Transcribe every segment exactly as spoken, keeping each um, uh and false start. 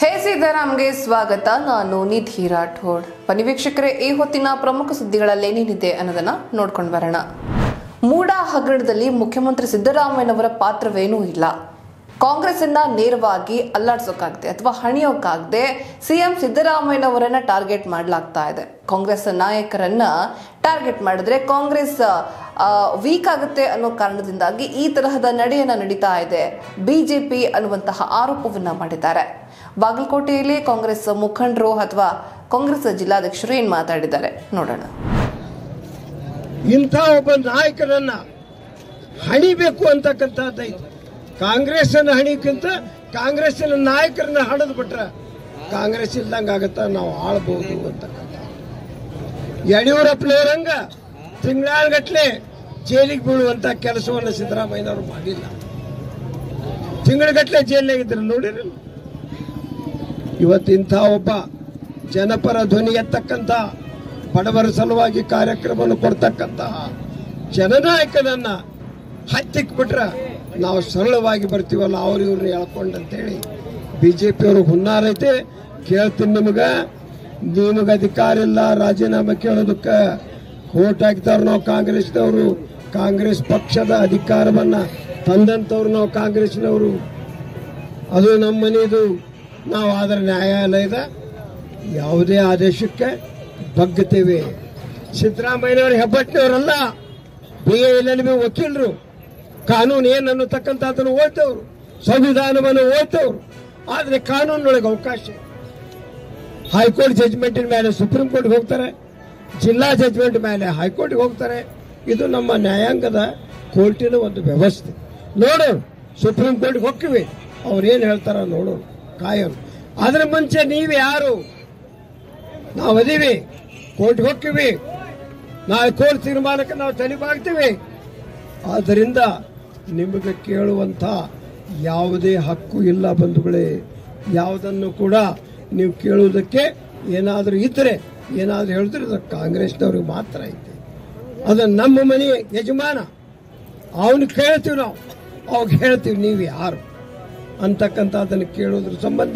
ಹೇ ಸಿದ್ದರಾಮ್ಗೆ ಸ್ವಾಗತ. ನಾನು ನಿಧಿ ರಾಠೋಡ್. ಬನ್ನಿ ವೀಕ್ಷಕರೇ, ಈ ಹೊತ್ತಿನ ಪ್ರಮುಖ ಸುದ್ದಿಗಳಲ್ಲಿ ಏನೇನಿದೆ ಅನ್ನೋದನ್ನ ನೋಡ್ಕೊಂಡು ಬರೋಣ. ಮೂಡ ಹಗರಣದಲ್ಲಿ ಮುಖ್ಯಮಂತ್ರಿ ಸಿದ್ದರಾಮಯ್ಯನವರ ಪಾತ್ರವೇನೂ ಇಲ್ಲ. ಕಾಂಗ್ರೆಸ್ ಅನ್ನ ನೇರವಾಗಿ ಅಲ್ಲಾಡ್ಸೋಕಾಗದೆ ಅಥವಾ ಹಣಿಯೋಕಾಗದೆ ಸಿಎಂ ಸಿದ್ದರಾಮಯ್ಯನವರನ್ನ ಟಾರ್ಗೆಟ್ ಮಾಡಲಾಗ್ತಾ ಇದೆ. ಕಾಂಗ್ರೆಸ್ ನಾಯಕರನ್ನ ಟಾರ್ಗೆಟ್ ಮಾಡಿದ್ರೆ ಕಾಂಗ್ರೆಸ್ ವೀಕ್ ಆಗುತ್ತೆ ಅನ್ನೋ ಕಾರಣದಿಂದಾಗಿ ಈ ತರಹದ ನಡೆಯನ್ನ ನಡೀತಾ ಇದೆ ಬಿಜೆಪಿ ಅನ್ನುವಂತಹ ಆರೋಪವನ್ನ ಮಾಡಿದ್ದಾರೆ. ಬಾಗಲಕೋಟೆಯಲ್ಲಿ ಕಾಂಗ್ರೆಸ್ ಮುಖಂಡರು ಅಥವಾ ಕಾಂಗ್ರೆಸ್ ಜಿಲ್ಲಾಧ್ಯಕ್ಷರು ಏನ್ ಮಾತಾಡಿದ್ದಾರೆ ನೋಡೋಣ. ಇಂಥ ಒಬ್ಬ ನಾಯಕರನ್ನ ಹಣಿಬೇಕು ಅಂತಕ್ಕಂಥದ್ದು ಕಾಂಗ್ರೆಸ್ ಅನ್ನ ಹಣಿಕ್ಕಿಂತ ಕಾಂಗ್ರೆಸ್ಸಿನ ನಾಯಕರನ್ನ ಹಣದ್ ಬಿಟ್ರೆ ಕಾಂಗ್ರೆಸ್ ಇಲ್ದಂಗ ಆಗತ್ತ, ನಾವು ಆಳ್ಬಹುದು ಅಂತಕ್ಕಂಥ ಯಡಿಯೂರಪ್ಪನವರಂಗ ತಿಂಗಳಗಟ್ಲೆ ಜೈಲಿಗೆ ಬೀಳುವಂತ ಕೆಲಸವನ್ನು ಸಿದ್ದರಾಮಯ್ಯನವರು ಮಾಡಿಲ್ಲ. ತಿಂಗಳಗಟ್ಲೆ ಜೈಲಿನಾಗಿದ್ರು ನೋಡಿರಲ್ಲ. ಇವತ್ತಿಂಥ ಒಬ್ಬ ಜನಪರ ಧ್ವನಿ ಎತ್ತಕ್ಕಂಥ, ಬಡವರ ಸಲುವಾಗಿ ಕಾರ್ಯಕ್ರಮವನ್ನು ಕೊಡ್ತಕ್ಕಂತಹ ಜನನಾಯಕನನ್ನ ಹತ್ತಿಕ್ ಬಿಟ್ರೆ ನಾವು ಸರಳವಾಗಿ ಬರ್ತೀವಲ್ಲ, ಅವ್ರು ಇವ್ರನ್ನ ಹೇಳ್ಕೊಂಡಂತೇಳಿ ಬಿಜೆಪಿಯವ್ರಿಗೆ ಹುನ್ನಾರೈತೆ. ಕೇಳ್ತೀನಿ, ನಿಮಗ ನಿಮಗ ಅಧಿಕಾರ ಇಲ್ಲ ರಾಜೀನಾಮೆ ಕೇಳೋದಕ್ಕೆ. ವೋಟ್ ಹಾಕ್ತಾರ ನಾವು ಕಾಂಗ್ರೆಸ್ನವರು, ಕಾಂಗ್ರೆಸ್ ಪಕ್ಷದ ಅಧಿಕಾರವನ್ನ ತಂದಂತವ್ರು ನಾವು ಕಾಂಗ್ರೆಸ್ನವರು. ಅದು ನಮ್ಮ ಮನೆಯದು. ನಾವು ಆದ್ರೆ ನ್ಯಾಯಾಲಯದ ಯಾವುದೇ ಆದೇಶಕ್ಕೆ ಬಗ್ಗುತ್ತೇವೆ. ಸಿದ್ದರಾಮಯ್ಯನವರು ಹೆಬ್ಬಟ್ಟಿನವರಲ್ಲ, B A L L B ವಕೀಲರು. ಕಾನೂನು ಏನು ಅನ್ನತಕ್ಕಂಥ ಅದನ್ನು ಓದ್ತವ್ರು, ಸಂವಿಧಾನವನ್ನು ಓದ್ತವ್ರು. ಆದ್ರೆ ಕಾನೂನೊಳಗೆ ಅವಕಾಶ, ಹೈಕೋರ್ಟ್ ಜಜ್ಮೆಂಟಿನ ಮೇಲೆ ಸುಪ್ರೀಂ ಕೋರ್ಟ್ಗೆ ಹೋಗ್ತಾರೆ, ಜಿಲ್ಲಾ ಜಜ್ಮೆಂಟ್ ಮೇಲೆ ಹೈಕೋರ್ಟ್ಗೆ ಹೋಗ್ತಾರೆ. ಇದು ನಮ್ಮ ನ್ಯಾಯಾಂಗದ ಕೋರ್ಟಿನ ಒಂದು ವ್ಯವಸ್ಥೆ. ನೋಡೋಣ, ಸುಪ್ರೀಂ ಕೋರ್ಟ್ಗೆ ಹೋಗ್ತೀವಿ, ಅವ್ರೇನು ಹೇಳ್ತಾರ ನೋಡೋಣ, ಕಾಯೋಣ. ಅದ್ರ ಮುಂಚೆ ನೀವು ಯಾರು? ನಾವು ಅದೀವಿ, ಕೋರ್ಟ್ಗೆ ಹೋಗ್ತೀವಿ, ನಾವು ಕೋರ್ಟ್ ತೀರ್ಮಾನಕ್ಕೆ ನಾವು ತಲೆಬಾಗ್ತೀವಿ. ಆದ್ದರಿಂದ ನಿಮಗೆ ಕೇಳುವಂತ ಯಾವುದೇ ಹಕ್ಕು ಇಲ್ಲ ಬಂಧುಗಳೇ. ಯಾವುದನ್ನು ಕೂಡ ನೀವು ಕೇಳುವುದಕ್ಕೆ ಏನಾದರೂ ಇದ್ರೆ, ಏನಾದರೂ ಹೇಳಿದ್ರೆ ಅದು ಕಾಂಗ್ರೆಸ್ನವ್ರಿಗೆ ಮಾತ್ರ ಐತೆ. ಅದು ನಮ್ಮ ಮನೆ ಯಜಮಾನ, ಅವನು ಕೇಳ್ತೀವಿ ನಾವು, ಅವಾಗ ಹೇಳ್ತೀವಿ ನೀವು ಯಾರು ಅಂತಕ್ಕಂಥ ಅದನ್ನು ಕೇಳೋದ್ರ ಸಂಬಂಧ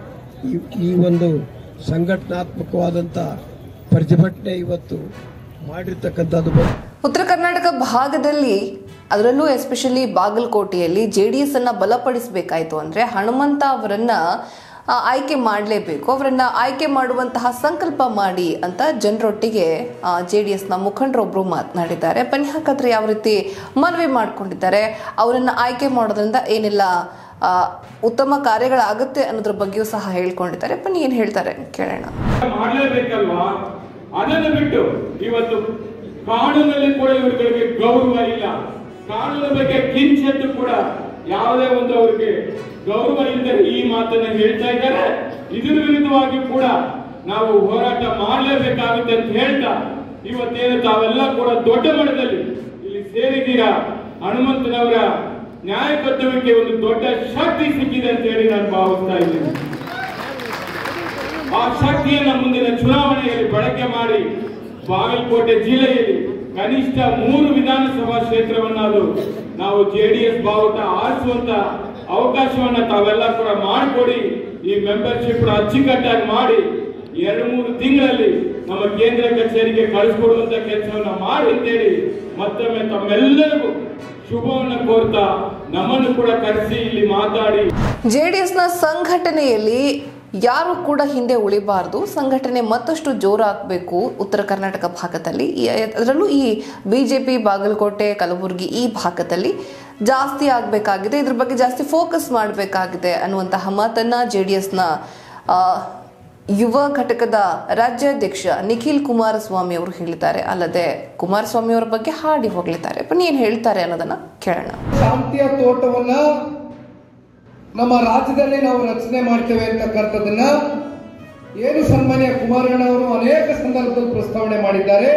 ಈ ಒಂದು ಸಂಘಟನಾತ್ಮಕವಾದಂಥ ಪ್ರತಿಭಟನೆ ಇವತ್ತು ಮಾಡಿರ್ತಕ್ಕಂಥದ್ದು. ಉತ್ತರ ಕರ್ನಾಟಕ ಭಾಗದಲ್ಲಿ, ಅದರಲ್ಲೂ ಎಸ್ಪೆಷಲಿ ಬಾಗಲಕೋಟೆಯಲ್ಲಿ ಜೆಡಿಎಸ್ ಅನ್ನ ಬಲಪಡಿಸಬೇಕಾಯ್ತು ಅಂದ್ರೆ ಹನುಮಂತ ಅವರನ್ನ ಆಯ್ಕೆ ಮಾಡಲೇಬೇಕು. ಅವರನ್ನ ಆಯ್ಕೆ ಮಾಡುವಂತಹ ಸಂಕಲ್ಪ ಮಾಡಿ ಅಂತ ಜನರೊಟ್ಟಿಗೆ ಜೆಡಿಎಸ್ ನ ಮುಖಂಡರೊಬ್ರು ಮಾತನಾಡಿದ್ದಾರೆ. ಬನ್ನಿ ಹಾಗಾದ್ರೆ ಯಾವ ರೀತಿ ಮನವಿ ಮಾಡ್ಕೊಂಡಿದ್ದಾರೆ, ಅವರನ್ನ ಆಯ್ಕೆ ಮಾಡೋದ್ರಿಂದ ಏನೆಲ್ಲ ಉತ್ತಮ ಕಾರ್ಯಗಳಾಗುತ್ತೆ ಅನ್ನೋದ್ರ ಬಗ್ಗೆಯೂ ಸಹ ಹೇಳ್ಕೊಂಡಿದ್ದಾರೆ. ಬನ್ನಿ ಏನ್ ಹೇಳ್ತಾರೆ ಕೇಳೋಣ. ಮಾಡಲೇಬೇಕಲ್ವಾ? ಅದನ್ನು ಬಿಟ್ಟು ಇವತ್ತು ಕಾನೂನಲ್ಲಿ ಕೂಡ ಇವರುಗಳಿಗೆ ಗೌರವ ಇಲ್ಲ. ಕಾನೂನಿನ ಬಗ್ಗೆ ಕಿಂಚಿತ್ತು ಕೂಡ ಯಾವುದೇ ಒಂದು ಅವರಿಗೆ ಗೌರವ ಇಲ್ಲದೆ ಈ ಮಾತನ್ನ ಹೇಳ್ತಾ ಇದ್ದಾರೆ. ಇದರ ವಿರುದ್ಧವಾಗಿ ಕೂಡ ನಾವು ಹೋರಾಟ ಮಾಡಲೇಬೇಕಾಗುತ್ತೆ ಅಂತ ಹೇಳ್ತಾ ಇವತ್ತೇನು ತಾವೆಲ್ಲ ಕೂಡ ದೊಡ್ಡ ಮಟ್ಟದಲ್ಲಿ ಇಲ್ಲಿ ಸೇರಿದ್ದೀರಾ. ಹನುಮಂತನವರ ನ್ಯಾಯಬದ್ಧವಿಕೆ ಒಂದು ದೊಡ್ಡ ಶಕ್ತಿ ಸಿಕ್ಕಿದೆ ಅಂತ ಹೇಳಿ ನಾನು ಭಾವಿಸ್ತಾ ಇದ್ದೇನೆ. ಆ ಶಕ್ತಿಯನ್ನ ಮುಂದಿನ ಚುನಾವಣೆಯಲ್ಲಿ ಬಳಕೆ ಮಾಡಿ ಬಾಗಲಕೋಟೆ ಜಿಲ್ಲೆಯಲ್ಲಿ ಕನಿಷ್ಠ ಮೂರು ವಿಧಾನಸಭಾ ಕ್ಷೇತ್ರವನ್ನಾದರೂ ನಾವು ಜೆಡಿಎಸ್ ಬಾವುಟ ಆರಿಸುವಂತ ಅವಕಾಶವನ್ನ ತಾವೆಲ್ಲ ಕೂಡ ಮಾಡಿಕೊಡಿ. ಈ ಮೆಂಬರ್ಶಿಪ್ ಅಚ್ಚುಕಟ್ಟಾಗಿ ಮಾಡಿ ಎರಡು ಮೂರು ತಿಂಗಳಲ್ಲಿ ನಮ್ಮ ಕೇಂದ್ರ ಕಚೇರಿಗೆ ಕಳಿಸ್ಕೊಡುವಂತ ಕೆಲಸವನ್ನ ಮಾಡಿ ಅಂತೇಳಿ ಮತ್ತೊಮ್ಮೆ ತಮ್ಮೆಲ್ಲರಿಗೂ ಶುಭವನ್ನ ಕೋರ್ತಾ ನಮ್ಮನ್ನು ಕೂಡ ಕರೆಸಿ ಇಲ್ಲಿ ಮಾತಾಡಿ. ಜೆಡಿಎಸ್ ನ ಸಂಘಟನೆಯಲ್ಲಿ ಯಾರು ಕೂಡ ಹಿಂದೆ ಉಳಿಬಾರದು. ಸಂಘಟನೆ ಮತ್ತಷ್ಟು ಜೋರಾಗಬೇಕು ಉತ್ತರ ಕರ್ನಾಟಕ ಭಾಗದಲ್ಲಿ. ಅದರಲ್ಲೂ ಈ ಬಿಜೆಪಿ ಬಾಗಲಕೋಟೆ, ಕಲಬುರಗಿ ಈ ಭಾಗದಲ್ಲಿ ಜಾಸ್ತಿ ಆಗಬೇಕಾಗಿದೆ. ಇದ್ರ ಬಗ್ಗೆ ಜಾಸ್ತಿ ಫೋಕಸ್ ಮಾಡಬೇಕಾಗಿದೆ ಅನ್ನುವಂತಹ ಮಾತನ್ನ ಜೆಡಿಎಸ್ನ ಯುವ ಘಟಕದ ರಾಜ್ಯಾಧ್ಯಕ್ಷ ನಿಖಿಲ್ ಕುಮಾರಸ್ವಾಮಿ ಅವರು ಹೇಳಿದ್ದಾರೆ. ಅಲ್ಲದೆ ಕುಮಾರಸ್ವಾಮಿ ಅವರ ಬಗ್ಗೆ ಹಾಡಿ ಹೋಗಲಿದ್ದಾರೆ. ಬನ್ನಿ ಏನ್ ಹೇಳ್ತಾರೆ ಅನ್ನೋದನ್ನ ಕೇಳೋಣ. ಶಾಂತಿಯ ತೋಟವನ್ನ ನಮ್ಮ ರಾಜ್ಯದಲ್ಲಿ ನಾವು ರಚನೆ ಮಾಡ್ತೇವೆ ಅಂತಕ್ಕಂಥದ್ದನ್ನ ಏನು ಸನ್ಮಾನ್ಯ ಕುಮಾರಣ್ಣ ಅವರು ಅನೇಕ ಸಂದರ್ಭದಲ್ಲಿ ಪ್ರಸ್ತಾವನೆ ಮಾಡಿದ್ದಾರೆ.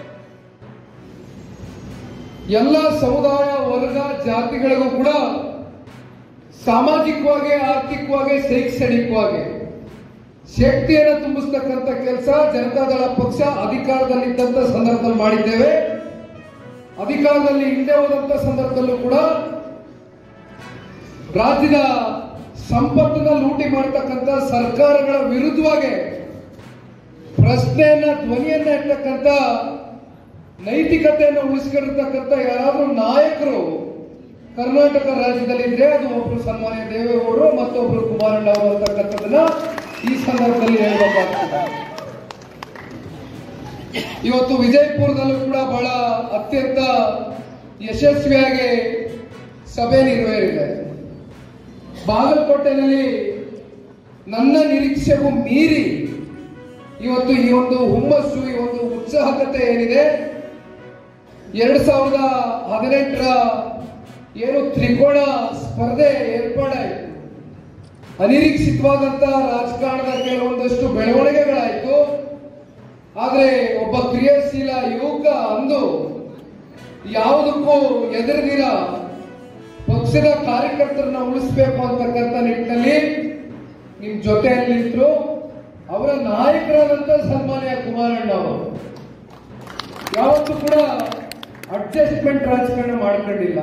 ಎಲ್ಲ ಸಮುದಾಯ, ವರ್ಗ, ಜಾತಿಗಳಿಗೂ ಕೂಡ ಸಾಮಾಜಿಕವಾಗಿ, ಆರ್ಥಿಕವಾಗಿ, ಶೈಕ್ಷಣಿಕವಾಗಿ ಶಕ್ತಿಯನ್ನು ತುಂಬಿಸ್ತಕ್ಕಂಥ ಕೆಲಸ ಜನತಾದಳ ಪಕ್ಷ ಅಧಿಕಾರದಲ್ಲಿದ್ದಂಥ ಸಂದರ್ಭದಲ್ಲಿ ಮಾಡಿದ್ದೇವೆ. ಅಧಿಕಾರದಲ್ಲಿ ಹಿಂದೆ ಹೋದಂತ ಸಂದರ್ಭದಲ್ಲೂ ಕೂಡ ರಾಜ್ಯದ ಸಂಪತ್ತನ್ನ ಲೂಟಿ ಮಾಡತಕ್ಕಂತ ಸರ್ಕಾರಗಳ ವಿರುದ್ಧವಾಗಿ ಪ್ರಶ್ನೆಯನ್ನ ಧ್ವನಿಯನ್ನ ಇರ್ತಕ್ಕಂಥ ನೈತಿಕತೆಯನ್ನು ಉಳಿಸ್ಕೊಂಡಿರ್ತಕ್ಕಂಥ ಯಾರಾದ್ರೂ ನಾಯಕರು ಕರ್ನಾಟಕ ರಾಜ್ಯದಲ್ಲಿ ಇದ್ರೆ ಅದು ಒಬ್ರು ಸನ್ಮಾನ್ಯ ದೇವೇಗೌಡರು ಮತ್ತೊಬ್ರು ಕುಮಾರಣ್ಣ ಅವರು ಅಂತಕ್ಕಂಥದ್ದನ್ನ ಈ ಸಂದರ್ಭದಲ್ಲಿ ಹೇಳಬೇಕಾಗ್ತದೆ. ಇವತ್ತು ವಿಜಯಪುರದಲ್ಲೂ ಕೂಡ ಬಹಳ ಅತ್ಯಂತ ಯಶಸ್ವಿಯಾಗಿ ಸಭೆ ನೆರವೇರಿದೆ. ಬಾಗಲಕೋಟೆಯಲ್ಲಿ ನನ್ನ ನಿರೀಕ್ಷೆಗೂ ಮೀರಿ ಇವತ್ತು ಈ ಒಂದು ಹುಮ್ಮಸ್ಸು, ಈ ಒಂದು ಉತ್ಸಾಹಕತೆ ಏನಿದೆ, ಎರಡ್ ಸಾವಿರದ ಹದಿನೆಂಟರ ಏನು ತ್ರಿಕೋಣ ಸ್ಪರ್ಧೆ ಏರ್ಪಾಡಾಯಿತು. ಅನಿರೀಕ್ಷಿತವಾದಂತ ರಾಜಕಾರಣದ ಕೆಲವೊಂದಷ್ಟು ಬೆಳವಣಿಗೆಗಳಾಯಿತು. ಆದ್ರೆ ಒಬ್ಬ ಕ್ರಿಯಾಶೀಲ ಯುವಕ ಅಂದು ಯಾವುದಕ್ಕೂ ಎದುರಿದಿರ ಪಕ್ಷದ ಕಾರ್ಯಕರ್ತರನ್ನ ಉಳಿಸಬೇಕು ಅಂತಕ್ಕಂಥ ನಿಟ್ಟಿನಲ್ಲಿ ನಿಮ್ ಜೊತೆಯಲ್ಲಿ ನಿಂತರು. ಅವರ ನಾಯಕರಾದಂತ ಸನ್ಮಾನ್ಯ ಕುಮಾರಣ್ಣ ಅವರು ಯಾವತ್ತೂ ಕೂಡ ಅಡ್ಜಸ್ಟ್ಮೆಂಟ್ ರಾಜಕಾರಣ ಮಾಡ್ಕೊಂಡಿಲ್ಲ.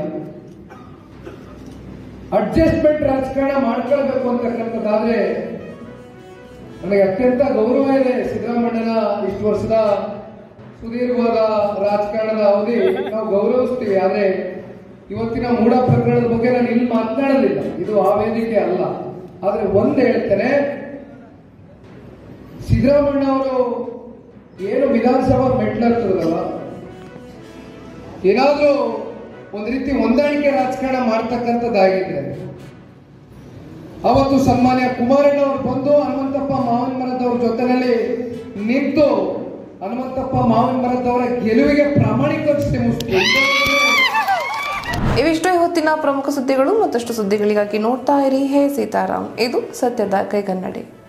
ಅಡ್ಜಸ್ಟ್ಮೆಂಟ್ ರಾಜಕಾರಣ ಮಾಡ್ಕೊಳ್ಬೇಕು ಅಂತಕ್ಕಂಥದ್ದಾದ್ರೆ ನನಗೆ ಅತ್ಯಂತ ಗೌರವ ಇದೆ. ಸಿದ್ದರಾಮಣ್ಣನ ಇಷ್ಟು ವರ್ಷದ ಸುದೀರ್ಘವಾದ ರಾಜಕಾರಣದ ಅವಧಿ ನಾವು ಗೌರವಿಸ್ತೀವಿ. ಆದ್ರೆ ಇವತ್ತಿನ ಮೂಢ ಪ್ರಕರಣದ ಬಗ್ಗೆ ನಾನು ಇಲ್ಲಿ ಮಾತನಾಡೋದಿಲ್ಲ, ಇದು ಆ ವೇದಿಕೆ ಅಲ್ಲ. ಆದ್ರೆ ಒಂದ್ ಹೇಳ್ತೇನೆ, ಸಿದ್ದರಾಮಣ್ಣ ಅವರು ಏನು ವಿಧಾನಸಭಾ ಮೆಟ್ಲತ್ತದಲ್ಲ, ಏನಾದ್ರೂ ಒಂದ್ ರೀತಿ ಹೊಂದಾಣಿಕೆ ರಾಜಕಾರಣ ಮಾಡ್ತಕ್ಕಂಥದ್ದಾಗಿದ್ರೆ ಅವತ್ತು ಸನ್ಮಾನ್ಯ ಕುಮಾರಣ್ಣ ಅವರು ಬಂದು ಹನುಮಂತಪ್ಪ ಮಾವಿನ ಮರದವ್ರ ಜೊತೆನಲ್ಲಿ ನಿಂತು ಹನುಮಂತಪ್ಪ ಮಾವಿನ ಮರದವರ ಗೆಲುವಿಗೆ ಪ್ರಾಮಾಣಿಕ ಶ್ರಮಿಸ್ತೀವಿ. ಇವಿಷ್ಟು ಹೊತ್ತಿನ ಪ್ರಮುಖ ಸುದ್ದಿಗಳು. ಮತ್ತಷ್ಟು ಸುದ್ದಿಗಳಿಗಾಗಿ ನೋಡ್ತಾ ಇರಿ ಹೇ ಸೀತಾರಾಮ್, ಇದು ಸತ್ಯದ ಕೈಗನ್ನಡಿ.